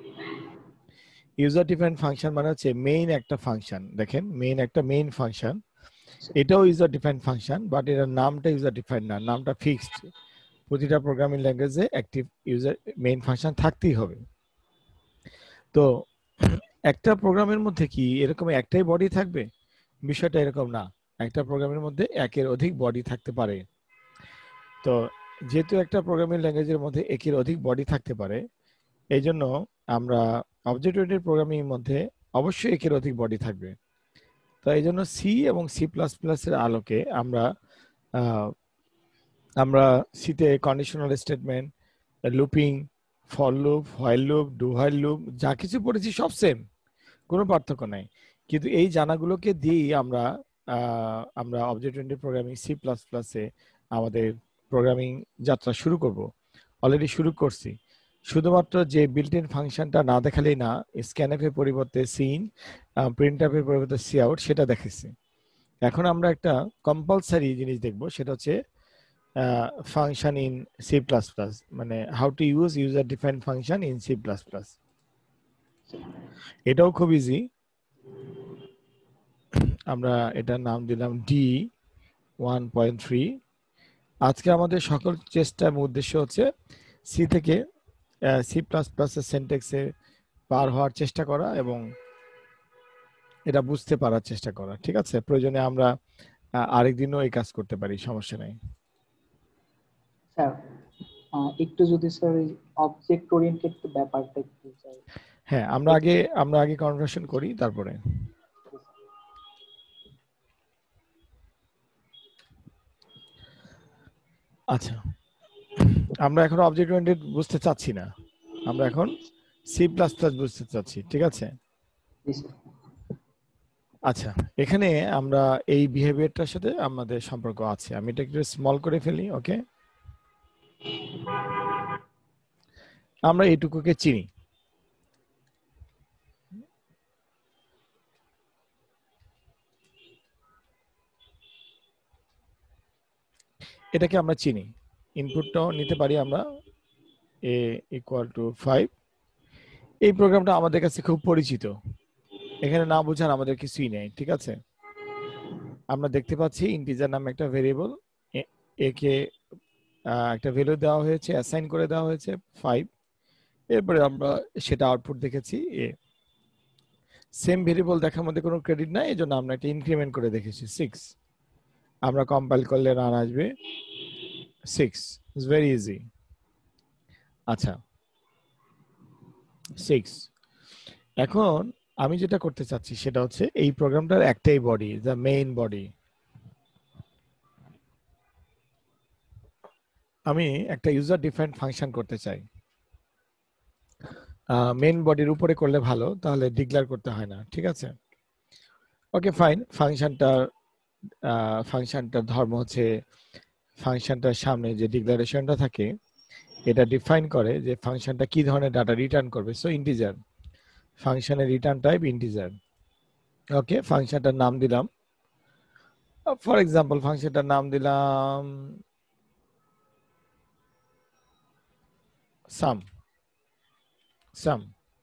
ইউজার ডিফাইন্ড ফাংশন মানে হচ্ছে মেইন একটা ফাংশন, দেখেন মেইন একটা মেইন ফাংশন, এটাও ইউজার ডিফাইন্ড ফাংশন, বাট এর নামটা ইউজার ডিফাইন্ড না, নামটা ফিক্সড। প্রতিটা প্রোগ্রামিং ল্যাঙ্গুয়েজে অ্যাক্টিভ ইউজার মেইন ফাংশন থাকতেই হবে। তো একটা প্রোগ্রামের মধ্যে কি এরকম একটাই বডি থাকবে? বিষয়টা এরকম না, একটা প্রোগ্রামের মধ্যে একের অধিক বডি থাকতে পারে। তো যেহেতু একটা প্রোগ্রামিং ল্যাঙ্গুয়েজের মধ্যে একের অধিক বডি থাকতে পারে, এই জন্য আমরা অবজেক্ট ওরিয়েন্টেড প্রোগ্রামিং এর মধ্যে অবশ্যই একের অধিক বডি থাকবে। তো এই জন্য সি এবং সি প্লাস প্লাস এর আলোকে আমরা আমরা সিতে conditional statement, looping, for loop, while loop, do while loop যা কিছু পড়েছি সব সেম, কোনো পার্থক্য নাই। কিন্তু এই জানাগুলোকে দিয়েই আমরা আমরা object oriented programming C plus প্লাসে আমাদের প্রোগ্রামিং যাত্রা শুরু করব। অলরেডি শুরু করছি, শুধুমাত্র যে বিল্ট ইন ফাংশনটা না দেখালেই না, স্ক্যানএফ এর পরিবর্তে সিন, প্রিন্টএফ এর পরিবর্তে সি আউট সেটা দেখেছি। এখন আমরা একটা কম্পালসারি জিনিস দেখব, সেটা হচ্ছে function in C plus plus, মানে how to use user defined function in C plus plus. এটাও খুব ইজি, আমরা এটার নাম দিলাম ডি ওয়ান পয়েন্ট থ্রি। আজকে আমাদের সকল চেষ্টা এবং উদ্দেশ্য হচ্ছে সি থেকে সি প্লাস প্লাস এর সিনট্যাক্সে পার হওয়ার চেষ্টা করা এবং এটা বুঝতে পারার চেষ্টা করা, ঠিক আছে। প্রয়োজনে আমরা আরেকদিনও এই কাজ করতে পারি, সমস্যা নেই। স্যার একটু যদি স্যার অবজেক্ট ওরিয়েন্টেড ব্যাপারটা একটু স্যার। হ্যাঁ, আমরা আগে আমরা আগে কনভার্সন করি তারপরে। আচ্ছা, আমরা এখন অবজেক্ট ওরিয়েন্টেড বুঝতে চাচ্ছি না, আমরা এখন সি প্লাস প্লাস বুঝতে চাচ্ছি, ঠিক আছে। আচ্ছা, এখানে আমরা এই বিহেভিয়ারটার সাথে আমাদের সম্পর্ক আছে। আমি এটা একটু স্মল করে ফেলি। ওকে, আমরা এইটুকুকে চিনি। এটাকে আমরা চিনি। ইনপুটটাও নিতে পারি আমরা, এ ইকুয়াল টু ফাইভ। এই প্রোগ্রামটা আমাদের কাছে খুব পরিচিত, এখানে না বোঝার আমাদের কিছুই নেই। ঠিক আছে, আমরা দেখতে পাচ্ছি ইন্টিজার নামে একটা ভেরিয়েবল, একে একটা ভ্যালু দেওয়া হয়েছে, অ্যাসাইন করে দেওয়া হয়েছে ফাইভ। এরপরে আমরা সেটা আউটপুট দেখেছি এ। সেম ভেরিয়েবল দেখার মধ্যে কোনো ক্রেডিট নাই, এই জন্য আমরা একটা ইনক্রিমেন্ট করে দেখেছি সিক্স। আমরা কম্পাইল করলে রান আসবে সিক্স। It's very easy. আচ্ছা, সিক্স। এখন আমি যেটা করতে চাচ্ছি সেটা হচ্ছে এই প্রোগ্রামটার একটাই বডি, দ্য মেইন বডি। আমি একটা ইউজার ডিফাইন্ড ফাংশন করতে চাই। মেইন বডির উপরে করলে ভালো, তাহলে ডিক্লেয়ার করতে হয় না। ঠিক আছে, ওকে ফাইন। ফাংশনটার ফাংশনটার ধর্ম হচ্ছে ফাংশনটার সামনে যে ডিক্লারেশনটা থাকে এটা ডিফাইন করে যে ফাংশনটা কি ধরনের ডাটা রিটার্ন করবে। সো ইন্টিজার, ফাংশনের রিটার্ন টাইপ ইন্টিজার। ওকে, ফাংশনটার নাম দিলাম, ফর এক্সাম্পল ফাংশনটার নাম দিলাম সাম। সাম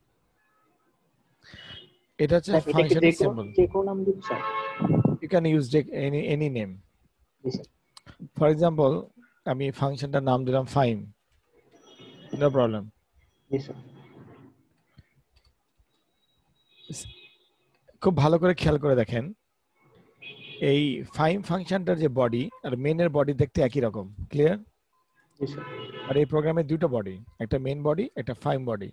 এটা হচ্ছে ফাংশনের সিম্বল। যে কোন নাম দিচ্ছেন? You can use any any name. For example, আমি ফাংশনটার নাম দিলাম ফাইম। No problem. খুব ভালো করে খেয়াল করে দেখেন, এই ফাইম ফাংশনটার যে বডি আর মেইনের বডি দেখতে একই রকম। ক্লিয়ার? আর এই প্রোগ্রামের দুটো বডি, একটা মেইন বডি, একটা ফাইম বডি।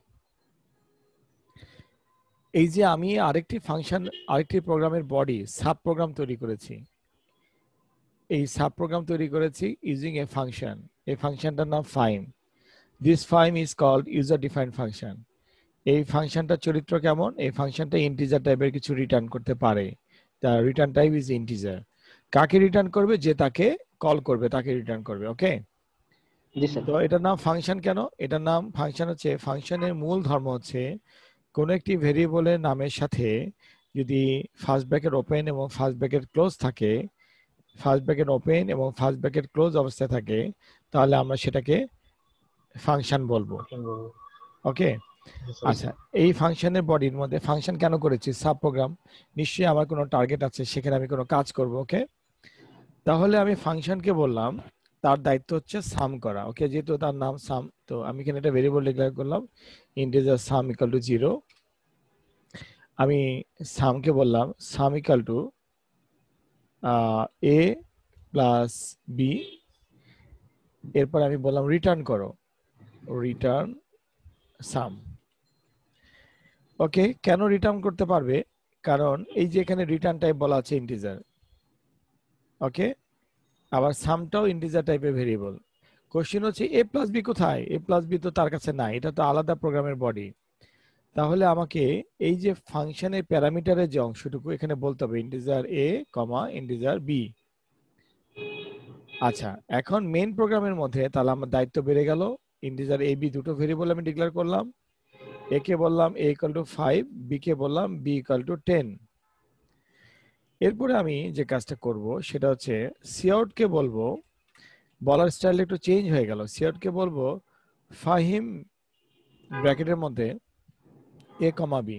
এই যে আমি আরেকটি ফাংশন, আরেকটি প্রোগ্রামের বডি সাব প্রোগ্রাম তৈরি করেছি, এই সাব প্রোগ্রাম তৈরি করেছি ইউজিং এ ফাংশন। এই ফাংশনটার নাম five. This five is called user defined function. এই ফাংশনটার চরিত্র কেমন? এই ফাংশনটা ইন্টিজার টাইপের কিছু রিটার্ন করতে পারে। The return type is integer. কাকে রিটার্ন করবে? যে তাকে কল করবে তাকে রিটার্ন করবে। ওকে, তো এটার নাম ফাংশন কেন? এটার নাম ফাংশন হচ্ছে ফাংশনের মূল ধর্ম হচ্ছে কোন একটি ভেরিয়েবলের নামের সাথে যদি ফার্স্ট ব্র্যাকেট ওপেন এবং ফার্স্ট ব্র্যাকেট ক্লোজ থাকে, ফার্স্ট ব্র্যাকেট ওপেন এবং ফার্স্ট ব্র্যাকেট ক্লোজ অবস্থায় থাকে, তাহলে আমরা সেটাকে ফাংশন বলবো। ওকে, আচ্ছা, এই ফাংশনের বডির মধ্যে ফাংশন কেন করেছি? সাব প্রোগ্রাম, নিশ্চয়ই আমার কোনো টার্গেট আছে, সেখানে আমি কোনো কাজ করব। ওকে, তাহলে আমি ফাংশনকে বললাম তার দায়িত্ব হচ্ছে সাম করা। ওকে, যেহেতু তার নাম সাম, তো আমি এখানে একটা ভেরিয়েবল ডিক্লেয়ার করলাম integer sum equal to zero. আমি সামকে বললাম sum equal to A plus B. এরপর আমি বললাম রিটার্ন করো, রিটার্ন সাম। ওকে, কেন রিটার্ন করতে পারবে? কারণ এই যে এখানে রিটার্ন টাইপ বলা আছে ইন্টিজার। ওকে, আবার সামটাও ইন্টিজার টাইপের ভেরিয়েবল। কোশ্চেন হচ্ছে এ প্লাস বি কোথায়? এ প্লাস বি তো তার কাছে নাই, এটা তো আলাদা প্রোগ্রামের বডি। তাহলে আমাকে এই যে ফাংশনের প্যারামিটারের যে অংশটুকু এখানে বলতে হবে integer A comma integer B. আচ্ছা, এখন মেইন প্রোগ্রামের মধ্যে তাহলে আমার দায়িত্ব বেড়ে গেল। ইন্টিজার এ বি দুটো ভেরিয়েবল আমি ডিক্লেয়ার করলাম। এ কে বললাম A equal to five, B কে বললাম বি ইকুয়াল টু টেন। এরপরে আমি যে কাজটা করব সেটা হচ্ছে সিআউট কে বলবো, বলার স্টাইল একটু চেঞ্জ হয়ে গেল। সিআউট কে বলবো ফাহিম ব্র্যাকেটের মধ্যে এ কমা বি।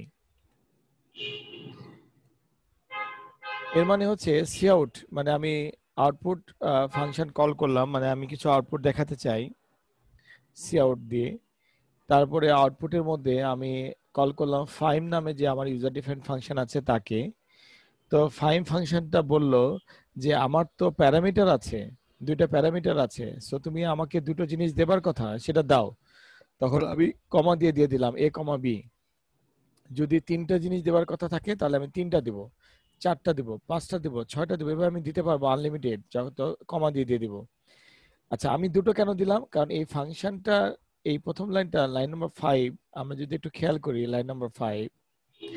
এর মানে হচ্ছে সিআউট মানে আমি আউটপুট ফাংশন কল করলাম, মানে আমি কিছু আউটপুট দেখাতে চাই সিআউট দিয়ে। তারপরে আউটপুটের মধ্যে আমি কল করলাম ফাইম নামে যে আমার ইউজার ডিফাইন্ড ফাংশন আছে তাকে। তো ফাইম ফাংশনটা বলল যে আমার তো প্যারামিটার আছে, দুইটা প্যারামিটার আছে, সো তুমি আমাকে দুটো জিনিস দেবার কথা, সেটা দাও। তখন আমি কমা দিয়ে দিয়ে দিলাম এ কমা বি। যদি তিনটা জিনিস দেবার কথা থাকে তাহলে আমি তিনটা দিব, চারটা দিব, পাঁচটা দিব, ছয়টা দিব, এভাবে আমি দিতে পারবো আনলিমিটেড, যত কমা দিয়ে দিয়ে দিব। আচ্ছা, আমি দুটো কেন দিলাম? কারণ এই ফাংশনটা এই প্রথম লাইনটা লাইন নাম্বার ফাইভ, আমরা যদি একটু খেয়াল করি লাইন নাম্বার ফাইভ,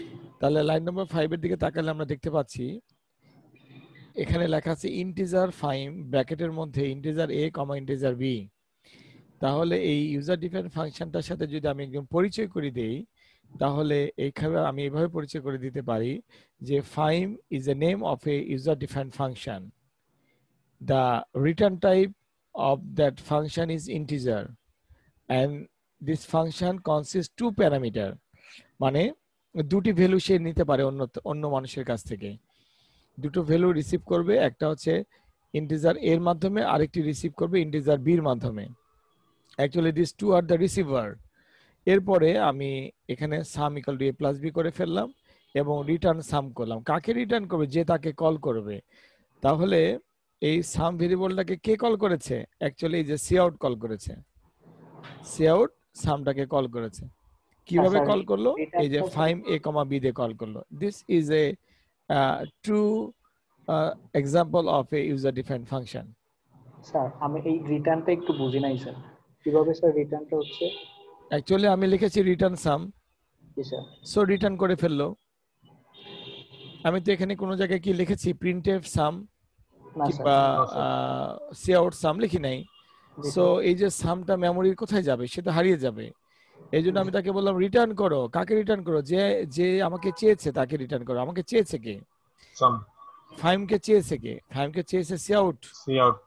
তাহলে লাইন নম্বর ফাইভ এর দিকে তাকালে আমরা দেখতে পাচ্ছি এখানে লেখা আছে ইন্টিজার ফাইভ ব্র্যাকেটের মধ্যে integer A comma integer B. তাহলে এই ইউজার ডিফাইন ফাংশনটার সাথে যদি আমি একদম পরিচয় করে দেই তাহলে এইভাবে আমি এইভাবে পরিচয় করে দিতে পারি যে five is a name of a user define function. The return type of that function is integer and this function consists two parameter, মানে দুটি ভ্যালু সে নিতে পারে অন্য অন্য মানুষের কাছ থেকে। দুটো ভ্যালু রিসিভ করবে, একটা হচ্ছে ইন্টিজার এর মাধ্যমে, আরেকটি রিসিভ করবে ইন্টিজার বি এর মাধ্যমে। Actually this two are the receiver. এরপরে আমি এখানে sum equal to A plus B করে ফেললাম এবং রিটার্ন সাম করলাম। কাকে রিটার্ন করবে? যে তাকে কল করবে। তাহলে এই সাম ভেরিয়েবলটাকে কে কল করেছে? অ্যাকচুয়ালি এই যে সি আউট কল করেছে, সি আউট সামটাকে কল করেছে। কিভাবে কল করলো? এই যে ফাইভ এ কমা বি দিয়ে কল করলো। This is a true example of a user defined function. Sir আমি এই রিটার্নটা একটু বুঝি নাই স্যার, কিভাবে স্যার রিটার্নটা হচ্ছে? অ্যাকচুয়ালি আমি লিখেছি রিটার্ন সাম, জি স্যার। সো রিটার্ন করে ফেললো। আমি তো এখানে কোনো জায়গায় কি লিখেছি প্রিন্টএফ সাম কিংবা সি আউট সাম লিখি নাই। সো এই যে সামটা মেমোরির কোথায় যাবে? সেটা হারিয়ে যাবে। এই জন্য আমি তাকে বললাম রিটার্ন করো। কাকে রিটার্ন করো? যে যে আমাকে চেয়েছে তাকে রিটার্ন করো। আমাকে চেয়েছে কে? সাম। ফাইভ কে চেয়েছে কে? ফাইভ কে চেয়েছে সি আউট। C out.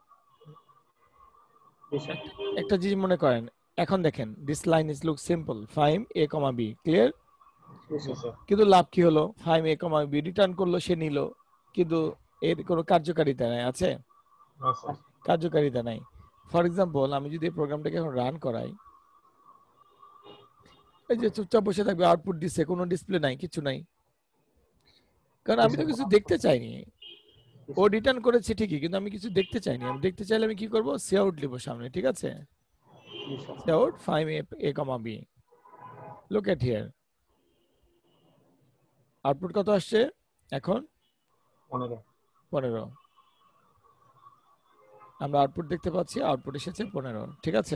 একটা জিনিস মনে করেন, এখন দেখেন this line is look simple, five A comma B, clear? কিন্তু লাভ কি হলো? Five A comma B return করলো, সে নিল, কিন্তু এর কোনো কার্যকারিতা নাই। আছে? কার্যকারিতা নাই। ফর এক্সাম্পল আমি যদি এই প্রোগ্রামটাকে এখন রান করাই, এই যে চুপচাপ বসে থাকবে, আউটপুট দিচ্ছে, কোনো ডিসপ্লে নাই, কিছু নাই, কারণ আমি তো কিছু দেখতে চাইনি। ও রিটার্ন করেছে ঠিকই, কিন্তু আমি কিছু দেখতে চাইনি। আমি দেখতে চাইলে আমি কি করব? সি আউট লিখব সামনে, ঠিক আছে? C out five A comma B. Look at here, output কত আসছে এখন? পনেরো। পনেরো। আমরা আউটপুট দেখতে পাচ্ছি, আউটপুট এসেছে পনেরো, ঠিক আছে?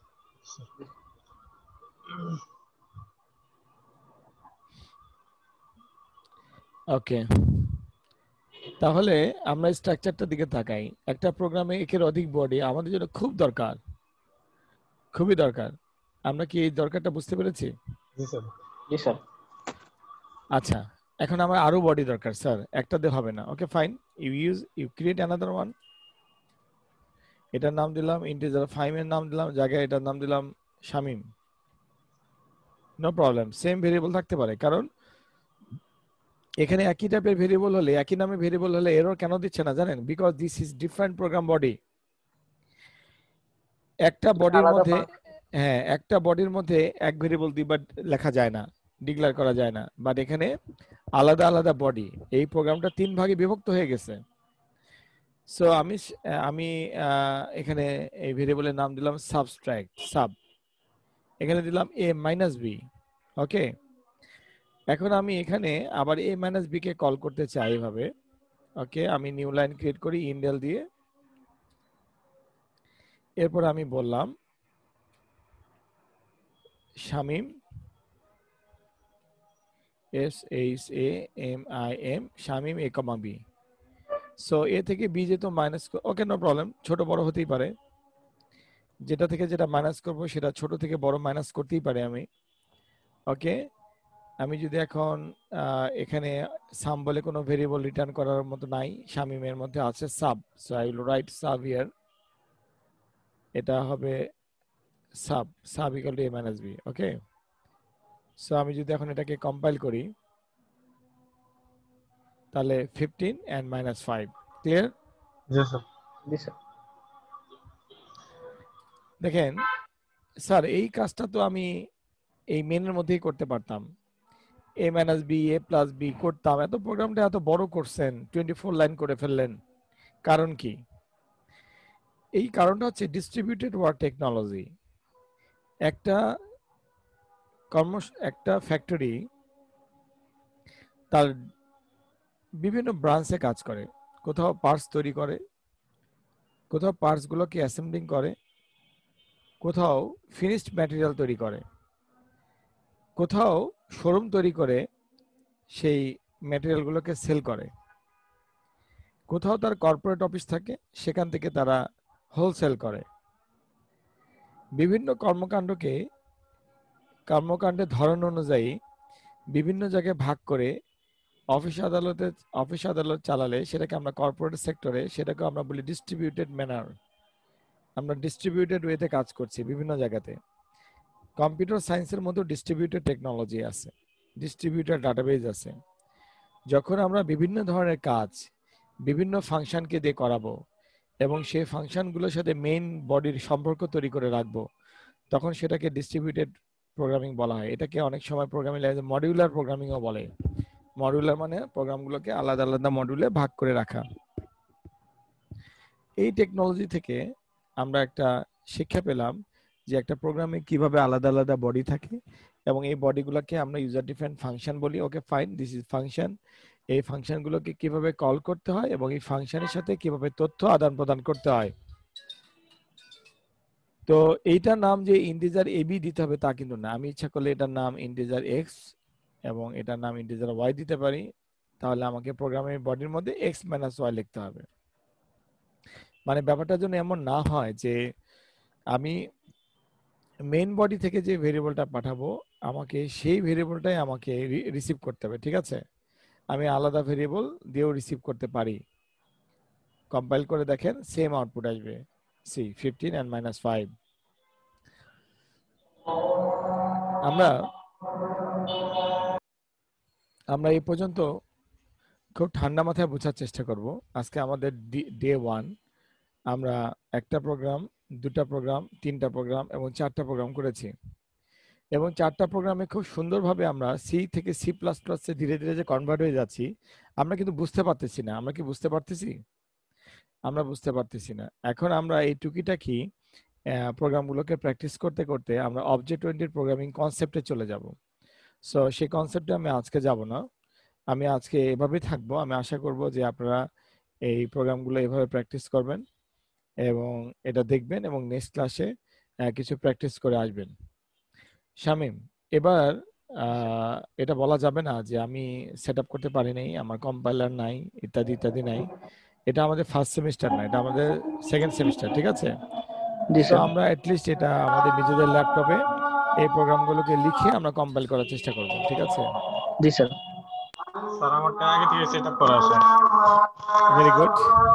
ওকে, তাহলে আমরা স্ট্রাকচারটার দিকে তাকাই। একটা প্রোগ্রামে একের অধিক বডি আমাদের জন্য খুব দরকার, খুবই দরকার। আমরা কি এই দরকারটা বুঝতে পেরেছি? জি স্যার। জি স্যার। আচ্ছা, এখন আমার আরো বডি দরকার স্যার, একটা দিয়ে হবে না। Okay fine, you use you create another one. এটার নাম দিলাম ইন্টিজার ফাইভ এর নাম দিলাম, জায়গায় এটার নাম দিলাম Shamim. No problem, same variable থাকতে পারে, কারণ এখানে একই টাইপের ভেরিয়েবল হলে, একই নামে ভেরিয়েবল হলে এরর কেন দিচ্ছে না জানেন? Because this is different program body. একটা বডির মধ্যে, হ্যাঁ, একটা বডির মধ্যে এক ভেরিয়েবল দুইবার লেখা যায় না, ডিক্লেয়ার করা যায় না। বাট এখানে আলাদা আলাদা বডি, এই প্রোগ্রামটা তিন ভাগে বিভক্ত হয়ে গেছে। সো আমি আমি এখানে এই ভেরিয়েবলের নাম দিলাম সাবস্ট্রাক্ট, সাব। এখানে দিলাম এ মাইনাস বি। ওকে, এখন আমি এখানে আবার এ মাইনাস বি কে কল করতে চাই এভাবে। ওকে, আমি নিউ লাইন ক্রিয়েট করি ইন্ডেল দিয়ে। এরপর আমি বললাম Shamim, S H A M I M, Shamim A comma B. So A থেকে বি যেহেতু মাইনাস, ওকে নো প্রবলেম, ছোট বড় হতেই পারে। যেটা থেকে যেটা মাইনাস করবো সেটা ছোট থেকে বড় মাইনাস করতেই পারে আমি। ওকে, আমি যদি এখন এখানে সাম বলে কোনো ভেরিয়েবল রিটার্ন করার মতো নাই, শামিমের মধ্যে আছে sub. So I will write sub here. এটা হবে sub, sub equal to A minus B. Okay, so আমি যদি এখন এটাকে কম্পাইল করি তাহলে fifteen and minus five, clear? জি স্যার। জি স্যার। দেখেন স্যার, এই কাজটা তো আমি এই মেনের মধ্যেই করতে পারতাম, A minus B A plus B করতাম। এত প্রোগ্রামটা এত বড় করছেন, টোয়েন্টি ফোর লাইন করে ফেললেন, কারণ কি? এই কারণটা হচ্ছে ডিস্ট্রিবিউটেড ওয়ার্ক টেকনোলজি। একটা কর্ম, একটা ফ্যাক্টরি তার বিভিন্ন ব্রাঞ্চে কাজ করে। কোথাও পার্টস তৈরি করে, কোথাও পার্টস গুলোকে অ্যাসেম্বলিং করে, কোথাও ফিনিশড ম্যাটেরিয়াল তৈরি করে, কোথাও শোরুম তৈরি করে সেই ম্যাটেরিয়ালগুলোকে সেল করে। কোথাও তার কর্পোরেট অফিস থাকে, সেখান থেকে তারা হোলসেল করে। বিভিন্ন কর্মকাণ্ডকে কর্মকাণ্ডের ধরন অনুযায়ী বিভিন্ন জায়গায় ভাগ করে অফিস আদালতে অফিস আদালত চালালে সেটাকে আমরা কর্পোরেট সেক্টরে সেটাকে আমরা বলি ডিস্ট্রিবিউটেড ম্যানার। আমরা ডিস্ট্রিবিউটেড ওয়েতে কাজ করছি বিভিন্ন জায়গাতে। কম্পিউটার সায়েন্সের মধ্যে ডিস্ট্রিবিউটেড টেকনোলজি আছে, ডিস্ট্রিবিউটেড ডাটাবেজ আছে। যখন আমরা বিভিন্ন ধরনের কাজ বিভিন্ন ফাংশনকে দিয়ে করাবো এবং সেই ফাংশনগুলোর সাথে মেইন বডির সম্পর্ক তৈরি করে রাখবো, তখন সেটাকে ডিস্ট্রিবিউটেড প্রোগ্রামিং বলা হয়। এটাকে অনেক সময় প্রোগ্রামিং ল্যাঙ্গুয়েজে মডিউলার প্রোগ্রামিংও বলে। মডিউলার মানে প্রোগ্রামগুলোকে আলাদা আলাদা মডিউলে ভাগ করে রাখা। এই টেকনোলজি থেকে আমরা একটা শিক্ষা পেলাম যে একটা প্রোগ্রামে কিভাবে আলাদা আলাদা বডি থাকে এবং এই বডিগুলোকে আমরা ইউজার ডিফাইন্ড ফাংশন বলি। Okay fine, this is function. এই ফাংশনগুলোকে কিভাবে কল করতে হয় এবং এই ফাংশনের সাথে কিভাবে তথ্য আদান প্রদান করতে হয়। তো এইটার নাম যে ইন্টিজার এবি দিতে হবে তা কিন্তু না। আমি ইচ্ছা করলে এটার নাম ইন্টিজার এক্স এবং এটার নাম ইন্টিজার ওয়াই দিতে পারি। তাহলে আমাকে প্রোগ্রামের বডির মধ্যে এক্স মাইনাস ওয়াই লিখতে হবে। মানে ব্যাপারটা যেন এমন না হয় যে আমি মেইন বডি থেকে যে ভেরিয়েবলটা পাঠাবো আমাকে সেই ভেরিয়েবলটাই আমাকে রিসিভ করতে হবে, ঠিক আছে? আমি আলাদা ভেরিয়েবল দিয়েও রিসিভ করতে পারি। কম্পাইল করে দেখেন, সেম আউটপুট আসবে, see fifteen and minus five. আমরা আমরা এই পর্যন্ত খুব ঠান্ডা মাথায় বোঝার চেষ্টা করব। আজকে আমাদের ডে ওয়ান, আমরা একটা প্রোগ্রাম, দুটা প্রোগ্রাম, তিনটা প্রোগ্রাম এবং চারটা প্রোগ্রাম করেছি এবং চারটা প্রোগ্রামে খুব সুন্দরভাবে আমরা সি থেকে সি প্লাস প্লাসে ধীরে ধীরে যে কনভার্ট হয়ে যাচ্ছি আমরা কিন্তু বুঝতে পারতেছি না। আমরা কি বুঝতে পারতেছি? আমরা বুঝতে পারতেছি না। এখন আমরা এই টুকিটাকি প্রোগ্রামগুলোকে প্র্যাকটিস করতে করতে আমরা অবজেক্ট ওরিয়েন্টেড প্রোগ্রামিং কনসেপ্টে চলে যাব। সো সেই কনসেপ্টে আমি আজকে যাব না, আমি আজকে এভাবেই থাকবো। আমি আশা করব যে আপনারা এই প্রোগ্রামগুলো এভাবে প্র্যাকটিস করবেন এবং এটা দেখবেন এবং নেক্সট ক্লাসে কিছু প্র্যাকটিস করে আসবেন। শামীম, এবার এটা বলা যাবে না যে আমি সেট আপ করতে পারি নাই, আমার কম্পাইলার নাই, ইত্যাদি ইত্যাদি নাই। এটা আমাদের ফার্স্ট সেমিস্টার না, এটা আমাদের সেকেন্ড সেমিস্টার, ঠিক আছে? তো আমরা অ্যাটলিস্ট এটা আমাদের নিজেদের ল্যাপটপে এই প্রোগ্রামগুলোকে লিখে আমরা কম্পাইল করার চেষ্টা করব, ঠিক আছে? জি স্যার। স্যার আমারটা আগে থেকে সেটআপ করা আছে। Very good.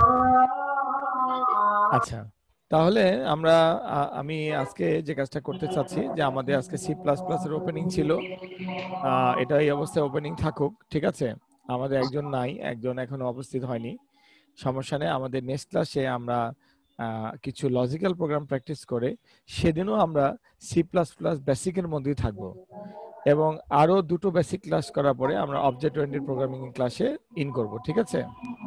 আচ্ছা, তাহলে আমরা আমি আজকে যে কাজটা করতে চাচ্ছি যে আমাদের আজকে সি প্লাস প্লাস এর ওপেনিং ছিল, এটা এই অবস্থায় ওপেনিং থাকুক, ঠিক আছে? আমাদের একজন নাই, একজন এখনো উপস্থিত হয়নি, সমস্যা নেই। আমাদের নেক্সট ক্লাসে আমরা কিছু লজিক্যাল প্রোগ্রাম প্র্যাকটিস করে সেদিনও আমরা সি প্লাস প্লাস বেসিকের মধ্যেই থাকবো এবং আরো দুটো বেসিক ক্লাস করার পরে আমরা অবজেক্ট ওরিয়েন্টেড প্রোগ্রামিং ক্লাসে ইন করব, ঠিক আছে?